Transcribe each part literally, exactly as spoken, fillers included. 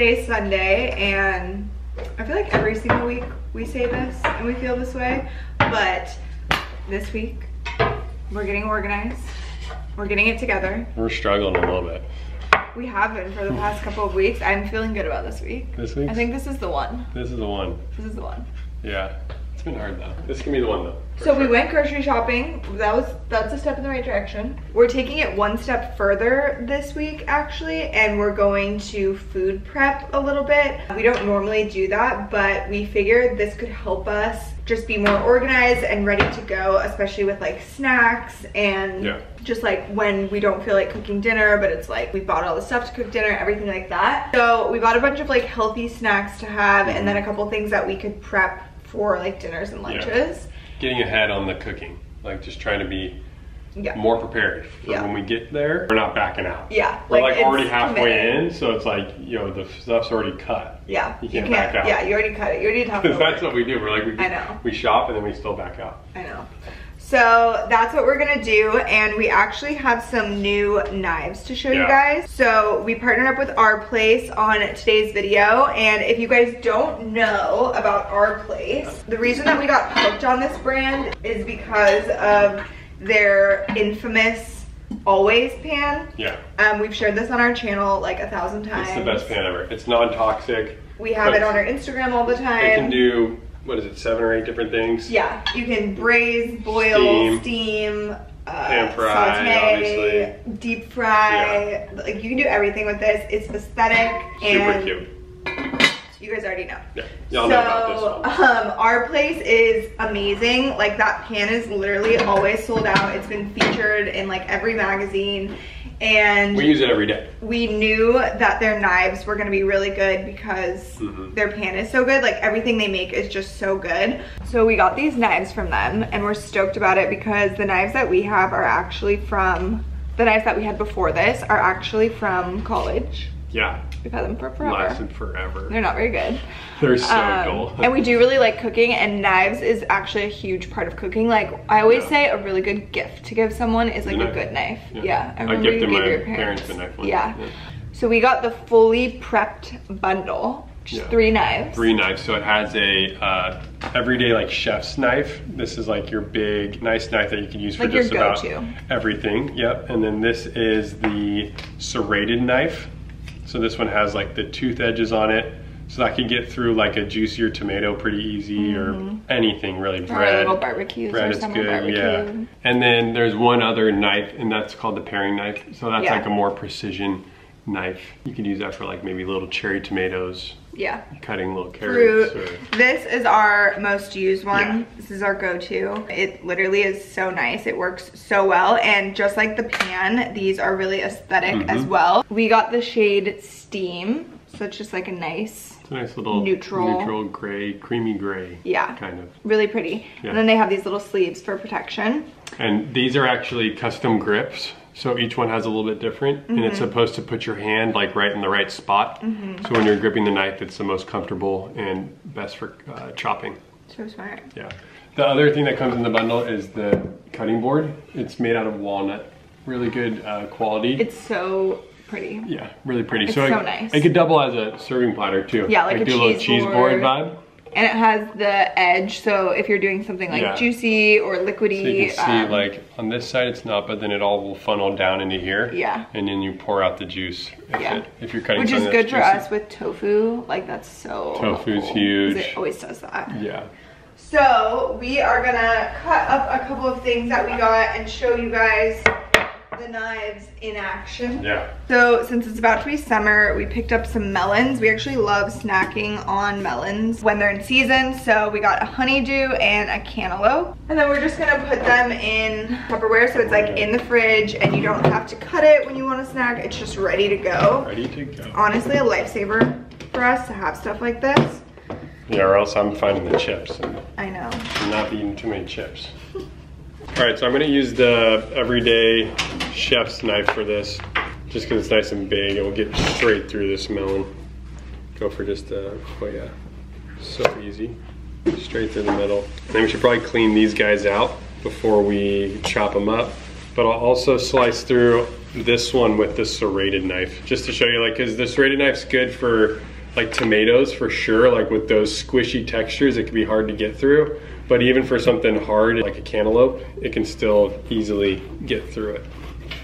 today's Sunday, and I feel like every single week we say this and we feel this way, but this week we're getting organized. We're getting it together. We're struggling a little bit. We have been for the past couple of weeks. I'm feeling good about this week. This week? I think this is the one. This is the one. This is the one. Yeah. It's been hard though. This can be the one though. So sure. we went grocery shopping. That was that's a step in the right direction. We're taking it one step further this week actually, and we're going to food prep a little bit. We don't normally do that, but we figured this could help us just be more organized and ready to go, especially with like snacks and yeah. just like when we don't feel like cooking dinner, but it's like we bought all the stuff to cook dinner, everything like that. So we bought a bunch of like healthy snacks to have, and then a couple things that we could prep for like dinners and lunches. Yeah. Getting ahead on the cooking, like just trying to be yeah. more prepared for yeah. when we get there. We're not backing out. Yeah, we're like, like already halfway committed. in, so it's like, you know, the stuff's already cut. Yeah, you can't, you can't back out. Yeah, you already cut it. You already talked about it. That's what we do. We're like, we, I know. we shop and then we still back out. I know. So that's what we're gonna do, and we actually have some new knives to show yeah. you guys. So we partnered up with Our Place on today's video, and if you guys don't know about Our Place, the reason that we got hooked on this brand is because of their infamous Always pan. Yeah. Um, we've shared this on our channel like a thousand times. It's the best pan ever. It's non-toxic. We have it on our Instagram all the time. It can do, what is it, seven or eight different things? Yeah, you can braise, boil, steam, steam uh, pan fry, saute, obviously. Deep fry. Yeah. Like you can do everything with this. It's aesthetic Super and cute. You guys already know. Yeah, y'all so, know about this one. Um, Our Place is amazing. Like that pan is literally always sold out. It's been featured in like every magazine. And we use it every day. We knew that their knives were gonna be really good because mm-hmm. their pan is so good. Like everything they make is just so good. So we got these knives from them, and we're stoked about it because the knives that we have are actually from, the knives that we had before this are actually from college. Yeah. We've had them for forever. Lasted forever. They're not very good. They're so um, dull. And we do really like cooking, and knives is actually a huge part of cooking. Like I always yeah. say, a really good gift to give someone is like a, a good knife. Yeah, yeah. I, I gifted my your parents. parents a knife once. Yeah. yeah. So we got the fully prepped bundle, just yeah. three knives. Three knives. So it has a uh, everyday like chef's knife. This is like your big, nice knife that you can use for like just your about go-to. everything. Yep. And then this is the serrated knife. So this one has like the tooth edges on it, so that can get through like a juicier tomato pretty easy, mm-hmm. or anything really. Or bread, a little barbecues bread or is summer good, barbecue. yeah. And then there's one other knife, and that's called the paring knife. So that's yeah. like a more precision knife. You can use that for like maybe little cherry tomatoes. Yeah. Cutting little carrots. Fruit. Or... This is our most used one. Yeah. This is our go-to. It literally is so nice. It works so well. And just like the pan, these are really aesthetic mm-hmm. as well. We got the shade Steam. So it's just like a nice, it's a nice little neutral, neutral gray, creamy gray. Yeah. Kind of. Really pretty. Yeah. And then they have these little sleeves for protection. And these are actually custom grips. So each one has a little bit different, mm-hmm. and it's supposed to put your hand like right in the right spot. Mm-hmm. So when you're gripping the knife, it's the most comfortable and best for uh, chopping. So smart. Yeah. The other thing that comes in the bundle is the cutting board. It's made out of walnut. Really good uh, quality. It's so pretty. Yeah, really pretty. It's so, so it, nice. It could double as a serving platter too. Yeah, like, like a, do cheese a little cheese board, board vibe. And it has the edge, so if you're doing something like yeah. juicy or liquidy. So you can see um, like on this side it's not, but then it all will funnel down into here. Yeah. And then you pour out the juice. If, yeah. it, if you're cutting Which is something good that's for juicy. us with tofu. Like that's so Tofu's helpful, huge. It always does that. Yeah. So we are gonna cut up a couple of things that we got and show you guys the knives in action. Yeah. So since it's about to be summer, we picked up some melons. We actually love snacking on melons when they're in season. So we got a honeydew and a cantaloupe. And then we're just gonna put them in Tupperware so it's like in the fridge and you don't have to cut it when you want to snack. It's just ready to go. Ready to go. Honestly, a lifesaver for us to have stuff like this. Yeah, or else I'm finding the chips. And I know. I'm not eating too many chips. All right, so I'm gonna use the everyday chef's knife for this, just because it's nice and big. It will get straight through this melon. Go for just a, oh yeah, so easy. Straight through the middle. And then we should probably clean these guys out before we chop them up. But I'll also slice through this one with the serrated knife, just to show you, like, because the serrated knife's good for like tomatoes for sure, like with those squishy textures, it can be hard to get through. But even for something hard like a cantaloupe, it can still easily get through it.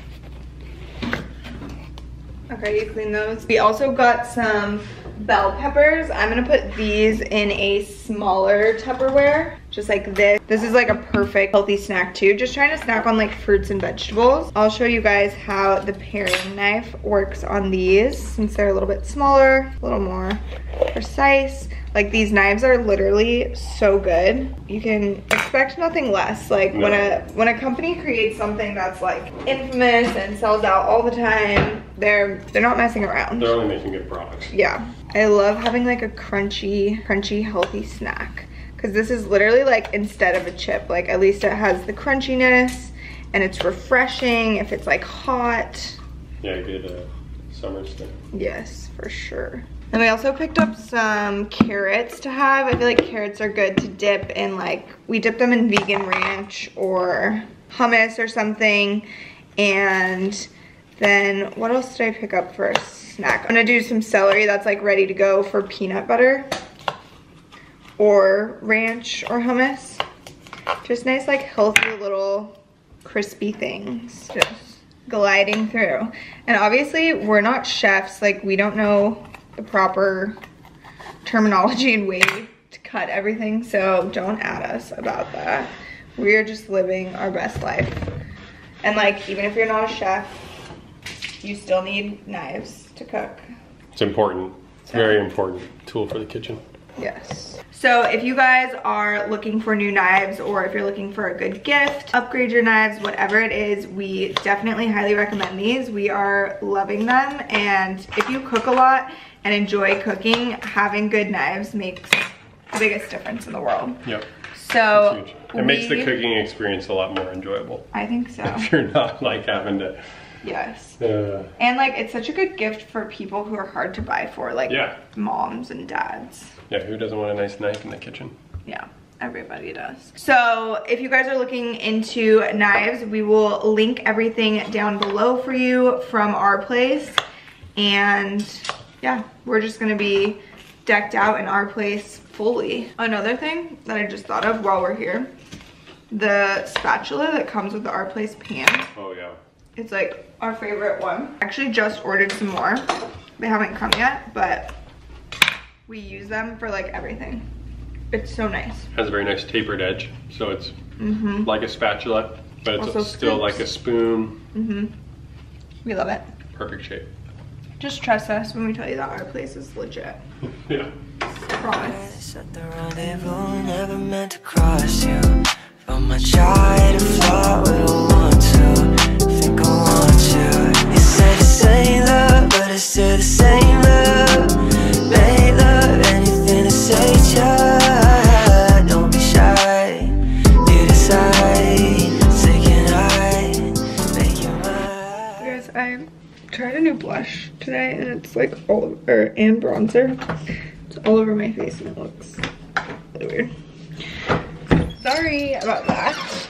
Okay, you clean those. We also got some bell peppers. I'm gonna put these in a smaller Tupperware, just like this. This is like a perfect healthy snack too. Just trying to snack on like fruits and vegetables. I'll show you guys how the paring knife works on these, since they're a little bit smaller, a little more precise. Like these knives are literally so good. You can expect nothing less. Like no. when a when a company creates something that's like infamous and sells out all the time, they're they're not messing around. They're only making good products. Yeah. I love having like a crunchy, crunchy, healthy snack. Cause this is literally like instead of a chip, like at least it has the crunchiness and it's refreshing if it's like hot. Yeah, good uh, summer snack. Yes, for sure. And we also picked up some carrots to have. I feel like carrots are good to dip in, like, we dip them in vegan ranch or hummus or something. And then what else did I pick up for a snack? I'm gonna do some celery that's like ready to go for peanut butter or ranch or hummus. Just nice, like healthy little crispy things. Just gliding through. And obviously we're not chefs, like we don't know the proper terminology and way to cut everything, so don't add us about that. We are just living our best life. And like, even if you're not a chef, you still need knives to cook. It's important. It's a very important tool for the kitchen. Yes. So if you guys are looking for new knives, or if you're looking for a good gift, upgrade your knives, whatever it is, we definitely highly recommend these. We are loving them, and if you cook a lot and enjoy cooking, having good knives makes the biggest difference in the world. Yep. So it we, makes the cooking experience a lot more enjoyable. I think so. If you're not like having to. Yes. Uh, and like it's such a good gift for people who are hard to buy for, like yeah. moms and dads. Yeah, who doesn't want a nice knife in the kitchen? Yeah. Everybody does. So if you guys are looking into knives, we will link everything down below for you from our place. And yeah, we're just gonna be decked out in our place fully. Another thing that I just thought of while we're here, the spatula that comes with the Our Place pan. Oh yeah. It's like our favorite one. Actually just ordered some more. They haven't come yet, but we use them for like everything. It's so nice. Has a very nice tapered edge, so it's mm-hmm. like a spatula, but it's also still scoops. Like a spoon. Mm-hmm. We love it. Perfect shape. Just trust us when we tell you that Our Place is legit. Yeah. Promise. At the rendezvous, never meant to cross you. But my try to fly, we don't want to. Think I want you. You say the same love, but it's still the same love. Make love, anything to say to. Don't be shy. You decide. Say can I make you mine? You guys, I tried a new blush today, and it's like all over, and bronzer. It's all over my face, and it looks really weird. Sorry about that.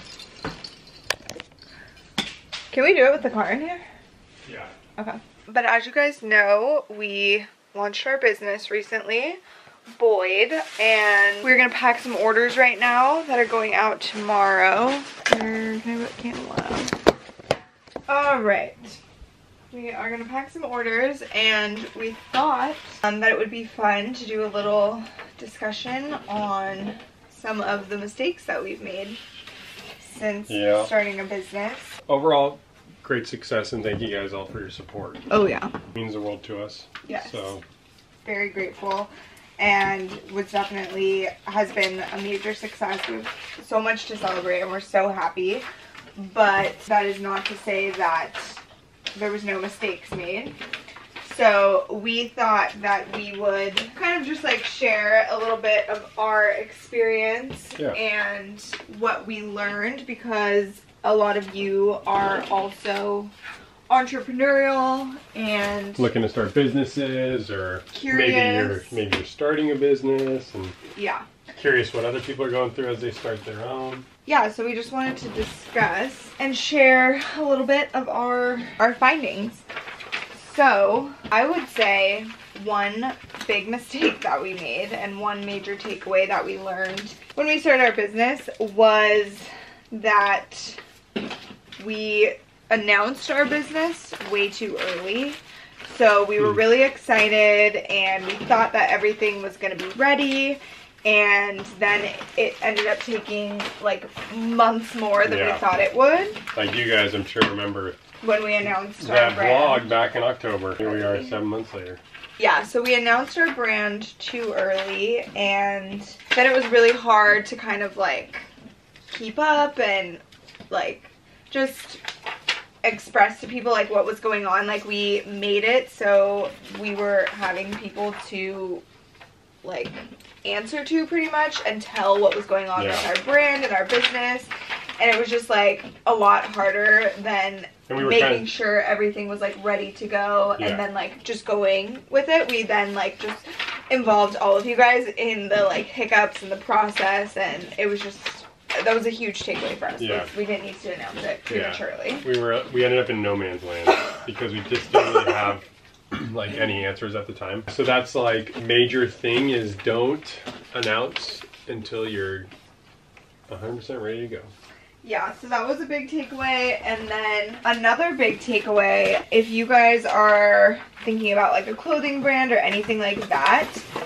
Can we do it with the car in here? Yeah. Okay. But as you guys know, we launched our business recently, Boyd, and we're gonna pack some orders right now that are going out tomorrow. Can I put candle on? All right. We are gonna pack some orders, and we thought um, that it would be fun to do a little discussion on some of the mistakes that we've made since yeah. starting a business. Overall, great success, and thank you guys all for your support. Oh yeah. It means the world to us. Yes. So very grateful, and was definitely has been a major success. We have so much to celebrate, and we're so happy. But that is not to say that there was no mistakes made. So we thought that we would kind of just like share a little bit of our experience yeah. and what we learned, because a lot of you are also entrepreneurial and looking to start businesses, or curious. maybe you're maybe you're starting a business and yeah. curious what other people are going through as they start their own. Yeah, so we just wanted to discuss and share a little bit of our our findings. So I would say one big mistake that we made and one major takeaway that we learned when we started our business was that we announced our business way too early. So we were really excited and we thought that everything was going to be ready, and then it ended up taking like months more than Yeah. we thought it would. Like you guys, I'm sure, remember When we announced that our brand. vlog back in October. Here we are seven months later. Yeah, so we announced our brand too early, and then it was really hard to kind of like keep up and like just express to people like what was going on. Like we made it so we were having people to like answer to pretty much and tell what was going on Yeah. with our brand and our business, and it was just like a lot harder than And we were making kind of- sure everything was like ready to go, Yeah. and then like just going with it. We then like just involved all of you guys in the like hiccups in the process, and it was just, that was a huge takeaway for us. Yeah. Was we didn't need to announce it prematurely. We were we ended up in no man's land because we just didn't really have like any answers at the time. So that's like major thing is don't announce until you're one hundred percent ready to go. Yeah, so that was a big takeaway. And then another big takeaway, if you guys are thinking about like a clothing brand or anything like that,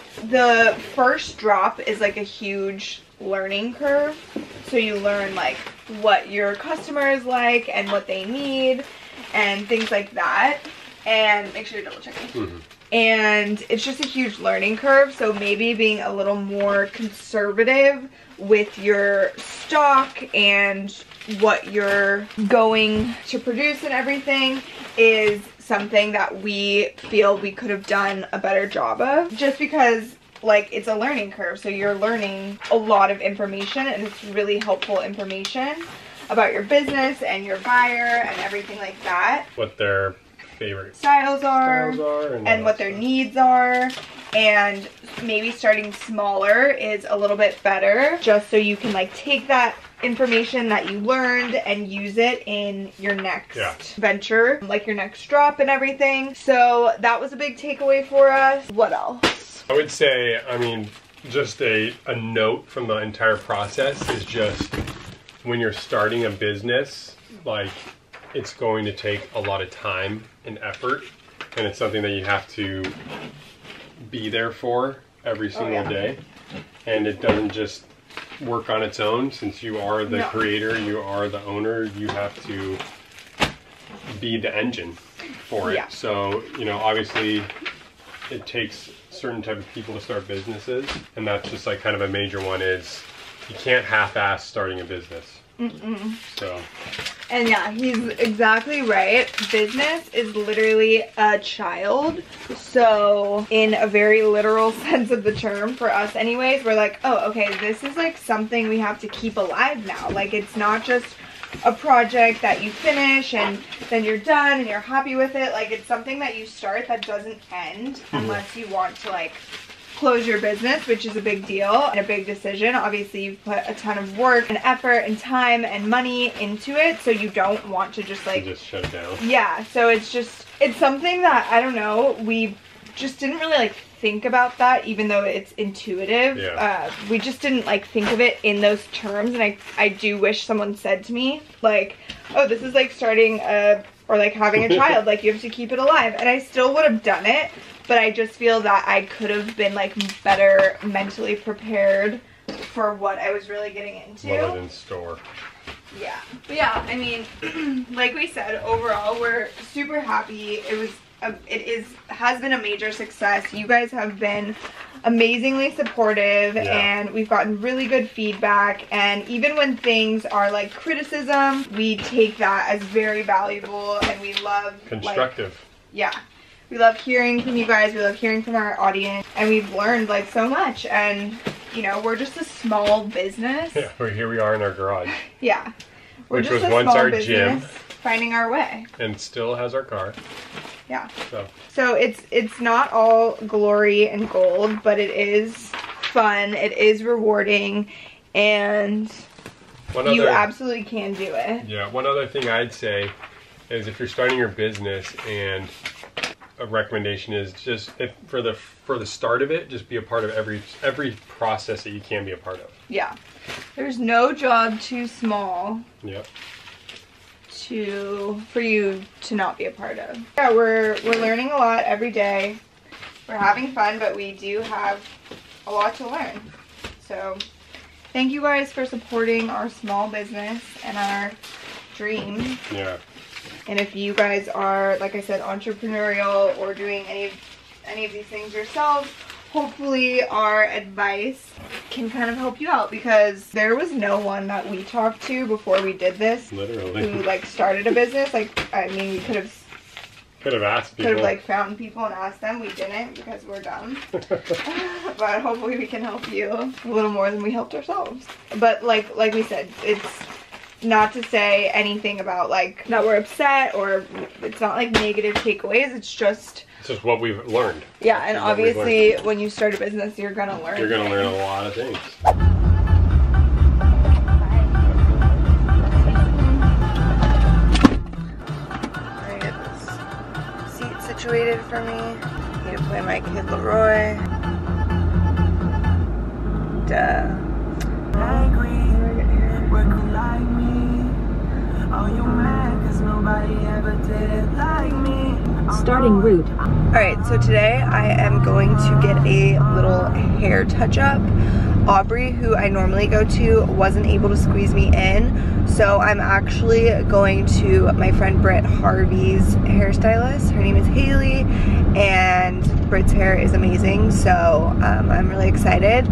the first drop is like a huge learning curve. So you learn like what your customer is like and what they need and things like that. And make sure you're double checking. Mm-hmm. And it's just a huge learning curve, so maybe being a little more conservative with your stock and what you're going to produce and everything is something that we feel we could have done a better job of, just because like it's a learning curve. So you're learning a lot of information, and it's really helpful information about your business and your buyer and everything like that. What their favorite Styles are, styles are and, and all what that their stuff. needs are, and maybe starting smaller is a little bit better, just so you can like take that information that you learned and use it in your next Yeah. venture, like your next drop and everything. So that was a big takeaway for us. What else? I would say, I mean, just a, a note from the entire process is just when you're starting a business, like it's going to take a lot of time and effort, and it's something that you have to be there for every single yeah. day, and it doesn't just work on its own. Since you are the No. creator, you are the owner, you have to be the engine for it. Yeah. So, you know, obviously it takes certain type of people to start businesses, and that's just like kind of a major one is you can't half-ass starting a business. Mm-mm. So And yeah, he's exactly right. Business is literally a child. So in a very literal sense of the term, for us anyways, we're like, oh, okay, this is like something we have to keep alive now. Like it's not just a project that you finish and then you're done and you're happy with it. Like it's something that you start that doesn't end unless you want to like close your business, which is a big deal and a big decision. Obviously you've put a ton of work and effort and time and money into it, so you don't want to just like you just shut it down. yeah, so it's just, it's something that, I don't know, we just didn't really like think about that, even though it's intuitive. Yeah. Uh, we just didn't like think of it in those terms, and I, I do wish someone said to me, like, oh, this is like starting a, or like having a child, like you have to keep it alive. And I still would have done it, but I just feel that I could have been like better mentally prepared for what I was really getting into. What was in store. Yeah. But yeah, I mean, like we said, overall, we're super happy. It was, a, it is, has been a major success. You guys have been amazingly supportive, Yeah. and we've gotten really good feedback. And even when things are like criticism, we take that as very valuable, and we love like, Constructive. yeah. We love hearing from you guys. We love hearing from our audience, and we've learned like so much. And you know, we're just a small business. Yeah, we're, here we are in our garage. Yeah. We're Which just was a once small our business gym. finding our way. And still has our car. Yeah. So So it's it's not all glory and gold, but it is fun. It is rewarding, and one you other, absolutely can do it. yeah, one other thing I'd say is if you're starting your business and a recommendation is just if, for the for the start of it, just be a part of every every process that you can be a part of. Yeah. There's no job too small. Yep. To for you to not be a part of. Yeah, we're we're learning a lot every day. We're having fun, but we do have a lot to learn. So thank you guys for supporting our small business and our dreams. Yeah. And if you guys are, like I said, entrepreneurial or doing any any of these things yourselves, hopefully our advice can kind of help you out, because there was no one that we talked to before we did this Literally. who like started a business. Like, I mean, we could have could have asked people. Could have like found people and asked them. We didn't because we're dumb. But hopefully we can help you a little more than we helped ourselves. But like like we said, it's not to say anything about like that we're upset, or it's not like negative takeaways. It's just It's just what we've learned. Yeah, and obviously when you start a business, you're gonna learn. You're gonna learn a lot of things. I get this seat situated for me. I need to play my kid Leroy. Duh. Starting route. Alright, so today I am going to get a little hair touch-up. Aubrey, who I normally go to, wasn't able to squeeze me in, so I'm actually going to my friend Britt Harvey's hairstylist. Her name is Haley, and Britt's hair is amazing, so um, I'm really excited.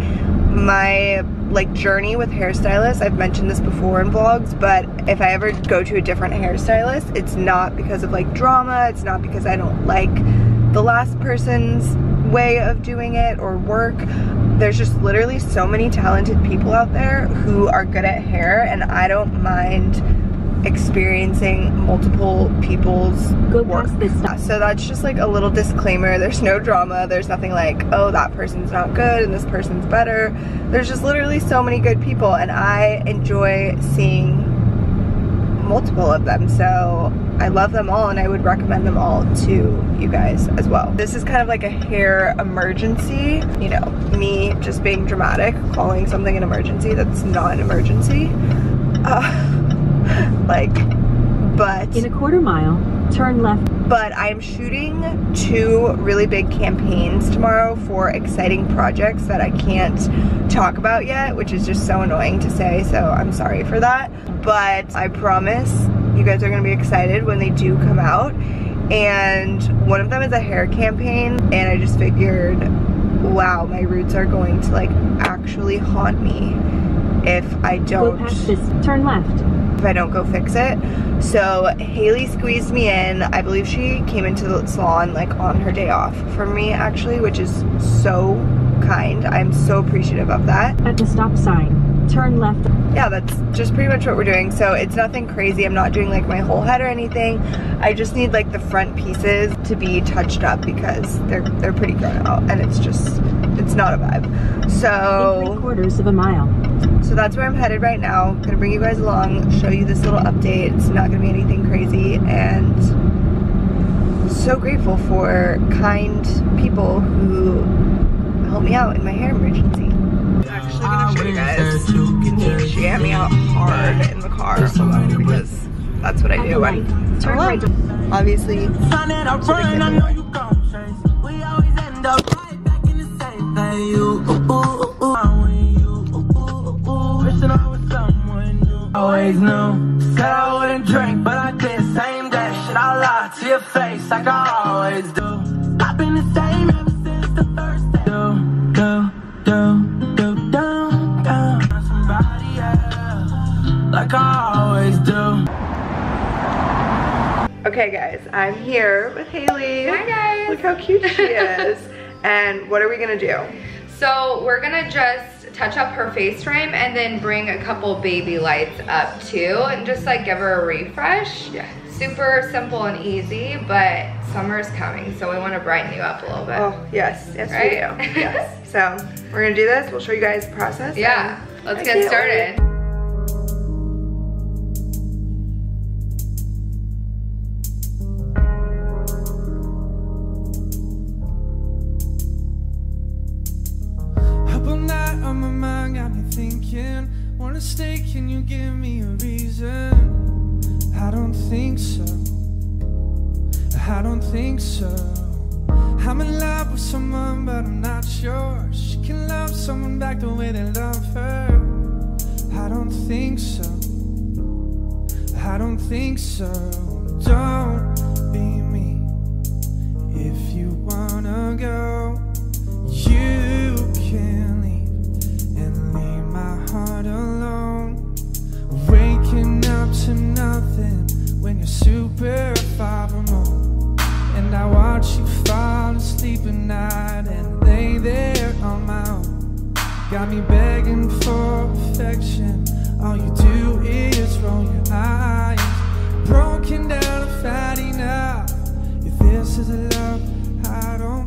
My like journey with hairstylists, I've mentioned this before in vlogs, but if I ever go to a different hairstylist, it's not because of like drama, it's not because I don't like the last person's way of doing it or work. There's just literally so many talented people out there who are good at hair, and I don't mind experiencing multiple people's Go work. past this stop. So that's just like a little disclaimer. There's no drama. There's nothing like, oh, that person's not good and this person's better. There's just literally so many good people, and I enjoy seeing multiple of them. So I love them all, and I would recommend them all to you guys as well. This is kind of like a hair emergency. You know, me just being dramatic, calling something an emergency that's not an emergency. Uh, like, but In a quarter mile, turn left. but I'm shooting two really big campaigns tomorrow for exciting projects that I can't talk about yet, which is just so annoying to say, so I'm sorry for that. But I promise you guys are gonna be excited when they do come out. And one of them is a hair campaign, and I just figured, wow, my roots are going to like actually haunt me if I don't Go past this. Turn left. if I don't go fix it. So Haley squeezed me in. I believe she came into the salon like on her day off from me actually, which is so kind. I'm so appreciative of that. At the stop sign, turn left. Yeah, that's just pretty much what we're doing. So it's nothing crazy. I'm not doing like my whole head or anything. I just need like the front pieces to be touched up because they're they're pretty grown out, and it's just it's not a vibe. In So three quarters of a mile. So that's where I'm headed right now. I'm gonna bring you guys along, show you this little update. It's not gonna be anything crazy, and so grateful for kind people who help me out in my hair emergency. I'm actually gonna show you guys. Can jam me out hard in the car because that's what I do. I'm Turn right. obviously always knew, said I wouldn't drink, but I did. Same that shit, I lied to your face like I always do. I've been the same ever since the first day. Do, do, do, do, do, do. Somebody else, like I always do. Okay guys, I'm here with Haley. Hi guys. Look how cute she is. And what are we gonna do? So we're gonna just touch up her face frame and then bring a couple baby lights up too and just like give her a refresh. Yeah. Super simple and easy, but summer's coming, so we want to brighten you up a little bit. Oh, yes, yes Right? we do, yes. So, we're gonna do this, we'll show you guys the process. Yeah, and let's I get can't started. wait. can wanna stay, can you give me a reason? I don't think so, I don't think so. I'm in love with someone but I'm not sure she can love someone back the way they love her. I don't think so, I don't think so. Don't be me if you wanna go. You can leave and leave my heart alone. Waking up to nothing when you're super far from home. And I watch you fall asleep at night and lay there on my own. Got me begging for affection, all you do is roll your eyes. Broken down and fighting up. If this is a love, I don't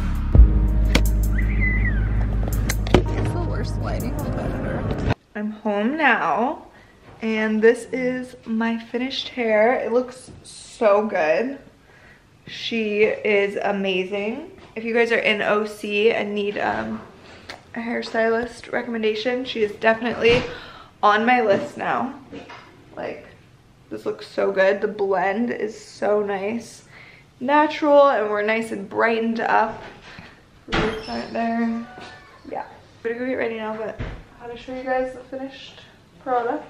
I'm home now, and this is my finished hair. It looks so good. She is amazing. If you guys are in O C and need um, a hairstylist recommendation, she is definitely on my list now. Like, this looks so good. The blend is so nice. Natural, and we're nice and brightened up. Roots aren't there. Yeah. I'm gonna go get ready now, but how to show you guys the finished product.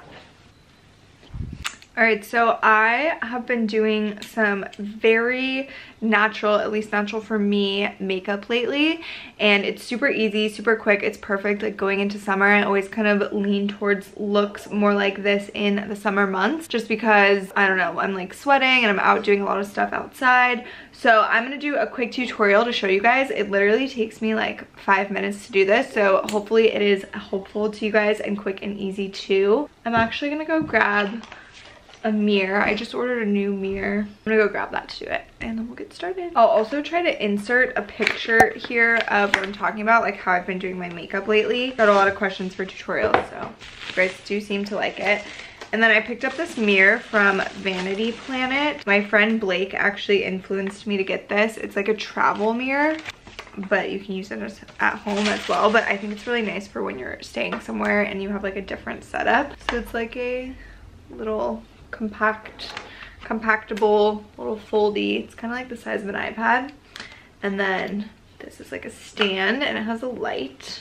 All right, so I have been doing some very natural, at least natural for me, makeup lately, and it's super easy, super quick. It's perfect like going into summer. I always kind of lean towards looks more like this in the summer months, just because, I don't know, I'm like sweating and I'm out doing a lot of stuff outside. So I'm gonna do a quick tutorial to show you guys. It literally takes me like five minutes to do this, so hopefully it is helpful to you guys and quick and easy too. I'm actually gonna go grab a mirror. I just ordered a new mirror. I'm gonna go grab that to do it, and then we'll get started. I'll also try to insert a picture here of what I'm talking about, like how I've been doing my makeup lately. Got a lot of questions for tutorials, so you guys do seem to like it. And then I picked up this mirror from Vanity Planet. My friend Blake actually influenced me to get this. It's like a travel mirror, but you can use it as, at home as well. But I think it's really nice for when you're staying somewhere and you have like a different setup. So it's like a little compact, compactable, little foldy. It's kind of like the size of an iPad. And then this is like a stand, and it has a light.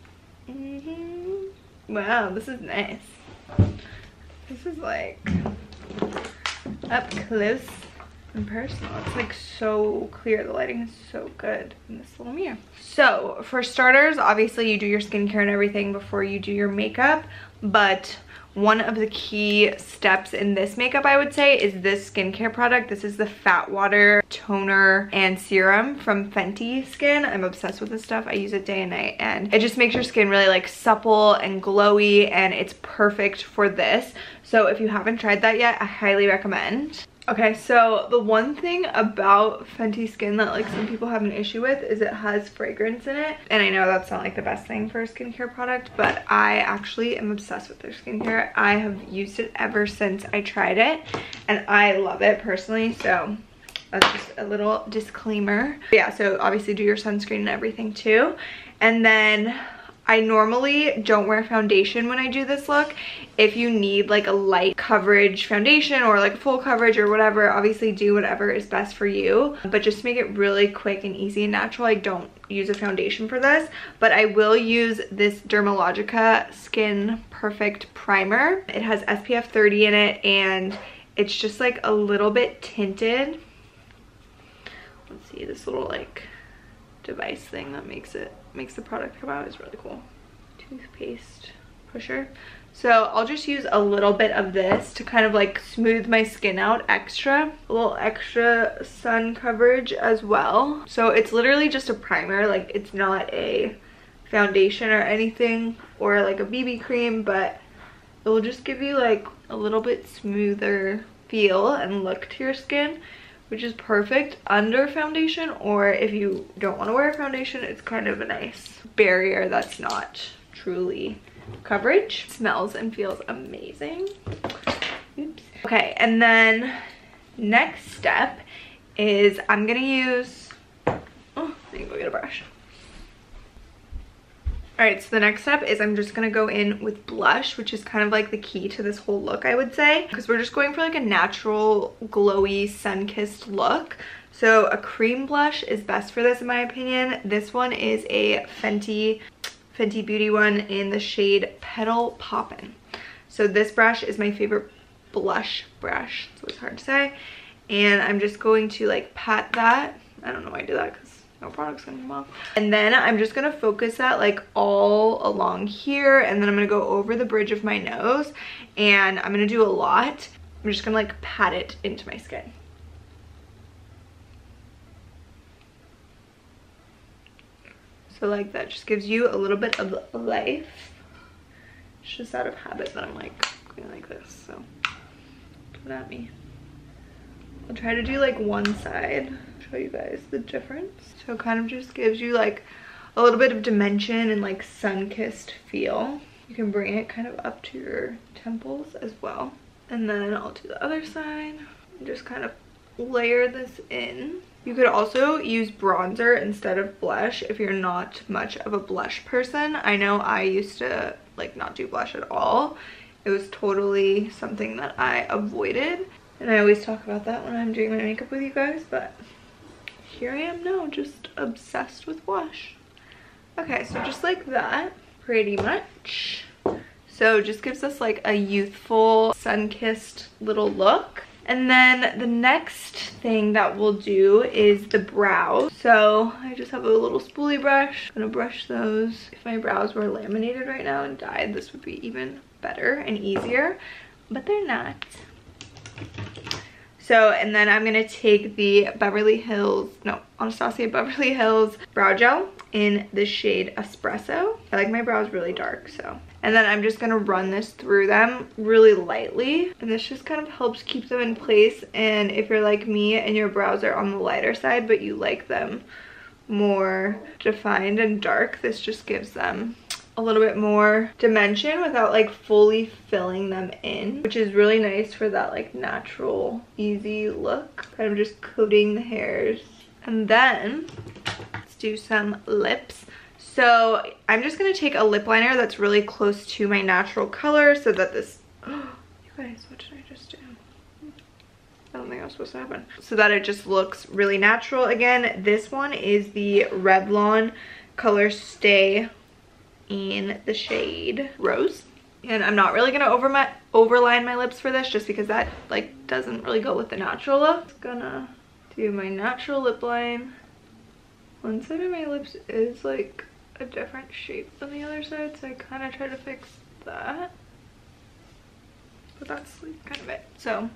Mm-hmm. Wow, this is nice. This is like up close and personal. It's like so clear. The lighting is so good in this little mirror. So for starters, obviously you do your skincare and everything before you do your makeup, but one of the key steps in this makeup, I would say, is this skincare product. This is the Fat Water Toner and Serum from Fenty Skin. I'm obsessed with this stuff. I use it day and night, and it just makes your skin really like supple and glowy, and it's perfect for this. So if you haven't tried that yet, I highly recommend. Okay, so the one thing about Fenty Skin that like some people have an issue with is it has fragrance in it. And I know that's not like the best thing for a skincare product, but I actually am obsessed with their skincare. I have used it ever since I tried it, and I love it personally. So that's just a little disclaimer. But yeah, so obviously do your sunscreen and everything too. And then I normally don't wear foundation when I do this look. If you need like a light coverage foundation or like full coverage or whatever, obviously do whatever is best for you. But just to make it really quick and easy and natural, I don't use a foundation for this. But I will use this Dermalogica Skin Perfect Primer. It has S P F thirty in it, and it's just like a little bit tinted. Let's see, this little like device thing that makes it makes the product come out is really cool. Toothpaste pusher. So I'll just use a little bit of this to kind of like smooth my skin out extra. A little extra sun coverage as well. So it's literally just a primer, like it's not a foundation or anything or like a B B cream, but it will just give you like a little bit smoother feel and look to your skin, which is perfect under foundation, or if you don't want to wear a foundation, it's kind of a nice barrier that's not truly coverage. Smells and feels amazing. Oops. Okay, and then next step is I'm gonna use, oh, I can go get a brush. All right, so the next step is I'm just gonna go in with blush, which is kind of like the key to this whole look, I would say, because we're just going for like a natural, glowy, sun-kissed look. So a cream blush is best for this in my opinion. This one is a Fenty, Fenty Beauty one in the shade Petal Poppin'. So this brush is my favorite blush brush, so it's hard to say. And I'm just going to like pat that. I don't know why I did that because no product's gonna come off. And then I'm just gonna focus that like all along here, and then I'm gonna go over the bridge of my nose, and I'm gonna do a lot. I'm just gonna like pat it into my skin. So like that just gives you a little bit of life. It's just out of habit that I'm like going like this, so come at me. I'll try to do like one side, show you guys the difference. So it kind of just gives you like a little bit of dimension and like sun-kissed feel. You can bring it kind of up to your temples as well. And then I'll do the other side and just kind of layer this in. You could also use bronzer instead of blush if you're not much of a blush person. I know I used to like not do blush at all. It was totally something that I avoided. And I always talk about that when I'm doing my makeup with you guys, but here I am now, just obsessed with blush. Okay, so just like that, pretty much. So it just gives us like a youthful, sun-kissed little look. And then the next thing that we'll do is the brows. So I just have a little spoolie brush. I'm gonna brush those. If my brows were laminated right now and dyed, this would be even better and easier, but they're not. So, and then I'm gonna take the Beverly Hills, no, Anastasia Beverly Hills brow gel in the shade Espresso. I like my brows really dark, so. And then I'm just gonna run this through them really lightly. And this just kind of helps keep them in place. And if you're like me and your brows are on the lighter side, but you like them more defined and dark, this just gives them a little bit more dimension without like fully filling them in, which is really nice for that like natural, easy look. Kind of just coating the hairs. And then let's do some lips. So I'm just gonna take a lip liner that's really close to my natural color so that this, oh, you guys, what did I just do? I don't think that was supposed to happen. So that it just looks really natural. Again, this one is the Revlon Color Stay in the shade Rose. And I'm not really gonna over my, overline my lips for this just because that like doesn't really go with the natural look. I'm gonna do my natural lip line. One side of my lips is like a different shape than the other side, so I kind of try to fix that. But that's like kind of it. So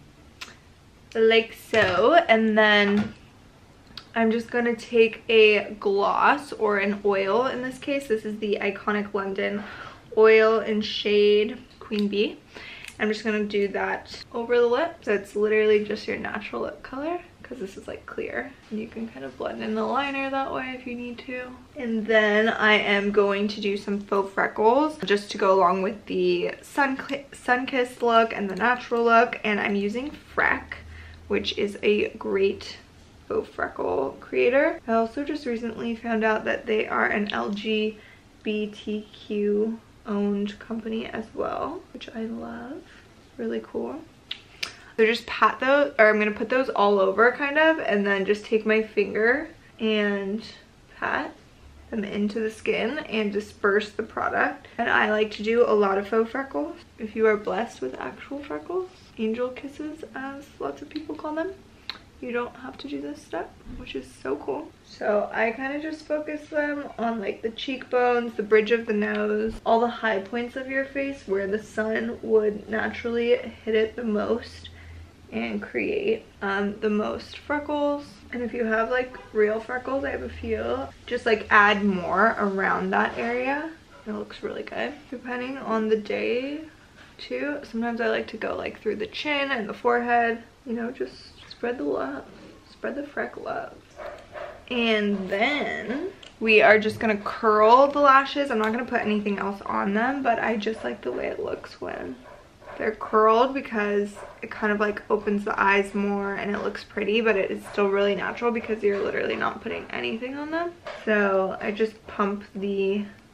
like so, and then I'm just gonna take a gloss or an oil in this case. This is the Iconic London oil in shade Queen Bee. I'm just gonna do that over the lip. So it's literally just your natural lip color because this is like clear. And you can kind of blend in the liner that way if you need to. And then I am going to do some faux freckles just to go along with the sun sun-kissed look and the natural look. And I'm using Freck, which is a great faux freckle creator. I also just recently found out that they are an L G B T Q owned company as well, which I love. Really cool. So just pat those, or I'm gonna put those all over kind of, and then just take my finger and pat them into the skin and disperse the product. And I like to do a lot of faux freckles. If you are blessed with actual freckles, angel kisses as lots of people call them, you don't have to do this step, which is so cool. So I kind of just focus them on like the cheekbones, the bridge of the nose, all the high points of your face where the sun would naturally hit it the most and create um, the most freckles. And if you have like real freckles, I have a few, just like add more around that area. It looks really good. Depending on the day too, sometimes I like to go like through the chin and the forehead, you know, just spread the love, spread the freckle love. And then we are just gonna curl the lashes. I'm not gonna put anything else on them, but I just like the way it looks when they're curled because it kind of like opens the eyes more and it looks pretty, but it is still really natural because you're literally not putting anything on them. So I just pump the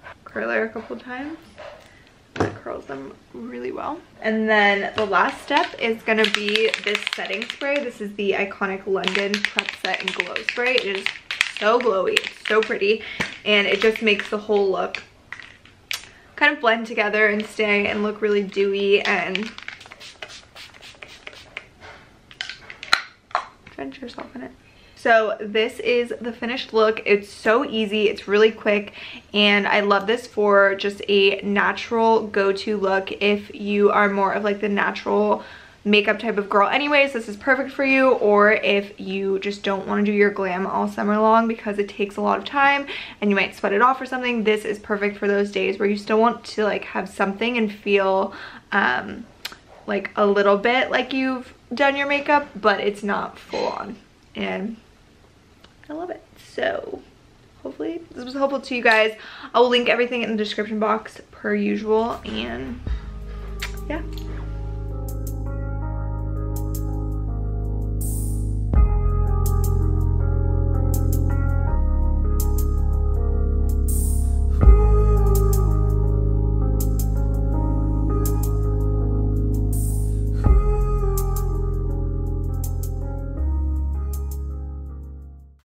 curler a couple times. That curls them really well. And then the last step is gonna be this setting spray. This is the Iconic London Prep Set and Glow Spray. It is so glowy, it's so pretty, and it just makes the whole look kind of blend together and stay and look really dewy and drench yourself in it. So this is the finished look. It's so easy, it's really quick, and I love this for just a natural go-to look if you are more of like the natural makeup type of girl anyways. This is perfect for you. Or if you just don't want to do your glam all summer long because it takes a lot of time and you might sweat it off or something, this is perfect for those days where you still want to like have something and feel um like a little bit like you've done your makeup, but it's not full on. And I love it. So hopefully this was helpful to you guys. I will link everything in the description box per usual, and yeah.